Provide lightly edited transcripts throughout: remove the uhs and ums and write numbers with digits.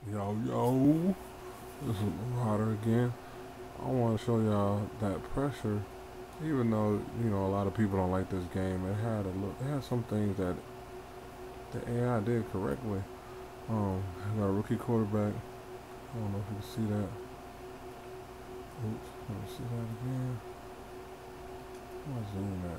Yo, this is Marauder again. I want to show y'all that pressure, even though a lot of people don't like this game. It had some things that the AI did correctly. I got a rookie quarterback. I don't know if you can see that. Oops, let me see that again. I'll zoom that.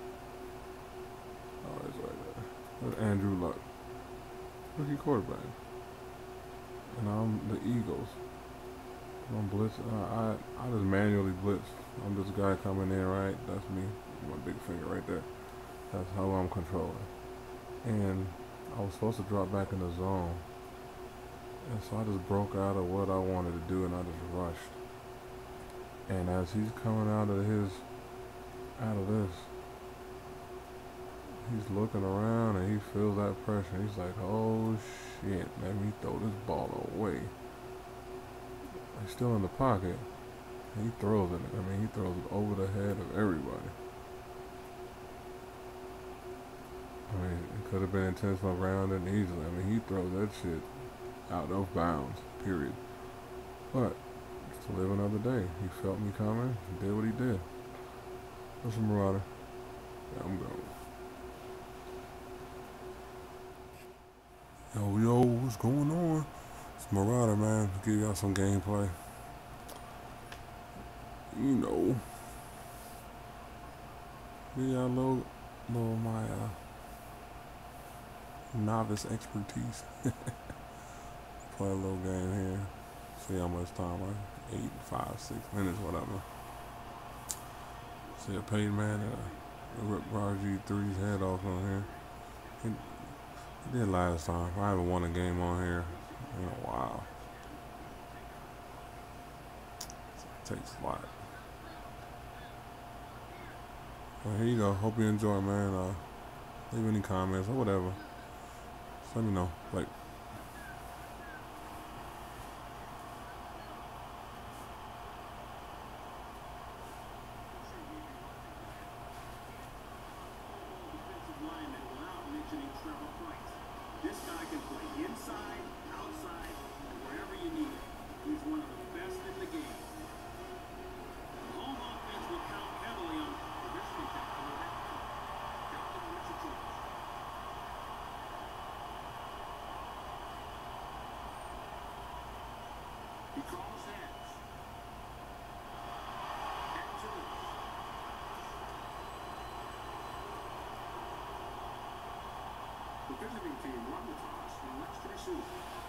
Oh, it's right there. That's Andrew Luck, rookie quarterback, and I'm the Eagles. I'm blitz. I just manually blitz. I'm this guy coming in, right? That's me. My big finger right there. That's how I'm controlling. And I was supposed to drop back in the zone, and so I just broke out of what I wanted to do, and I just rushed. And as he's coming out of this, he's looking around and he feels that pressure. He's like, "Oh shit, let me throw this ball away." He's still in the pocket. He throws it. I mean, he throws it over the head of everybody. I mean, it could have been intentional around it easily. I mean, he throws that shit out of bounds, period. But, to live another day. He felt me coming. He did what he did. That's a Marauder. Yeah, I'm going. Yo, what's going on? It's Marauder, man. Give y'all some gameplay. Give y'all a little my novice expertise. Play a little game here. See how much time, like 8, 5, 6 minutes, whatever. See a paid man rip RG3's head off on here. He did last time. I haven't won a game on here in a while. It takes a lot. Well, here you go. Hope you enjoy, man. Leave any comments or whatever. Just let me know. Like. This guy can play inside, outside, wherever you need him. He's one of the best in the game. The home offense will count heavily on this spectacular Captain Wichita. He calls heads. And two. The visiting team won the toss and lets to receive.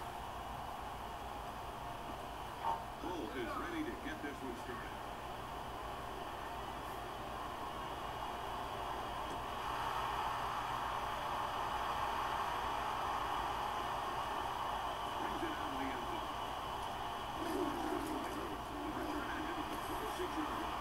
Cole is ready to get this one started. Brings it out of the end zone. Return ahead of the 46-yard line.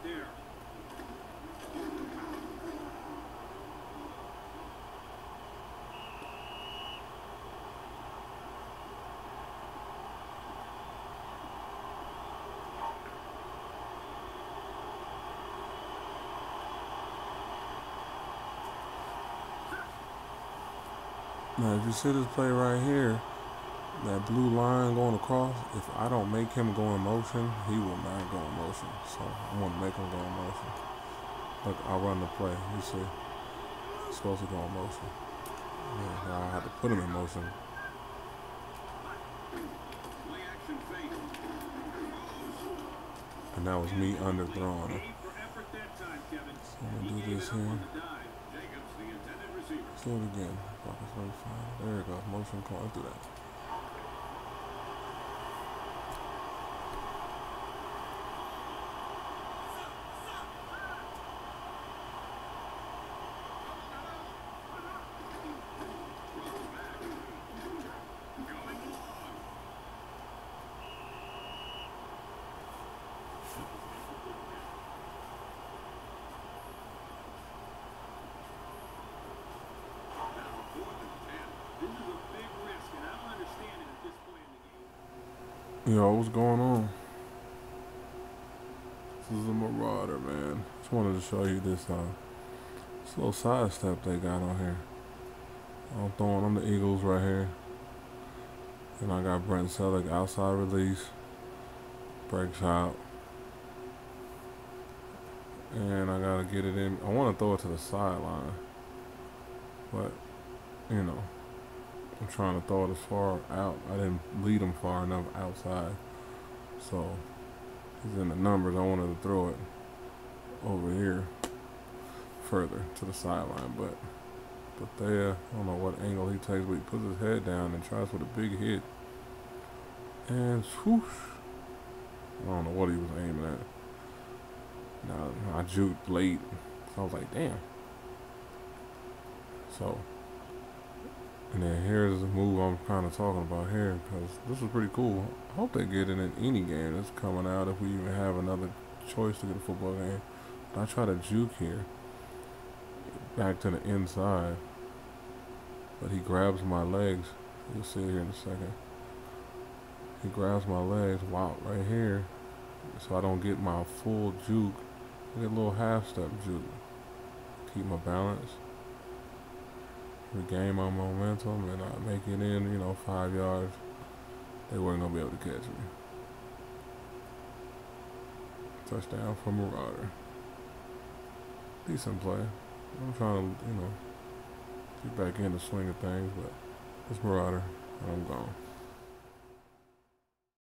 there. Now, if you see this play right here, that blue line going across, if I don't make him go in motion, he will not go in motion. So I'm going to make him go in motion. Look, I'll run the play. You see, he's supposed to go in motion. Yeah, now I have to put him in motion. Play action fake. And that was me underthrowing him. Aim for effort that time, Kevin. So I'm He going to do gave this it up here. on the dive. Jacobs, the intended receiver. Let's do it again. Focus right side. There it goes. Motion call. Let's do that. Yo, what's going on? This is a Marauder, man. Just wanted to show you this this little side step they got on here. I'm throwing on the Eagles right here. And I got Brent Selleck outside release. Breaks out. And I gotta get it in. I want to throw it to the sideline. But, you know, I'm trying to throw it as far out. I didn't lead him far enough outside. So, he's in the numbers. I wanted to throw it over here further to the sideline. But there, I don't know what angle he takes, but he puts his head down and tries with a big hit. And swoosh. I don't know what he was aiming at. Now, I juked late. So I was like, damn. So, and then here's the move I'm kind of talking about here, because this is pretty cool. I hope they get it in any game that's coming out, if we even have another choice to get a football game. But I try to juke here, back to the inside, but he grabs my legs. You'll see it here in a second. He grabs my legs, wow, right here, so I don't get my full juke. I get a little half step juke. Keep my balance. Regain my momentum, and I make it in, 5 yards. They weren't going to be able to catch me. Touchdown for Marauder. Decent play. I'm trying to, get back in the swing of things, but it's Marauder, and I'm gone.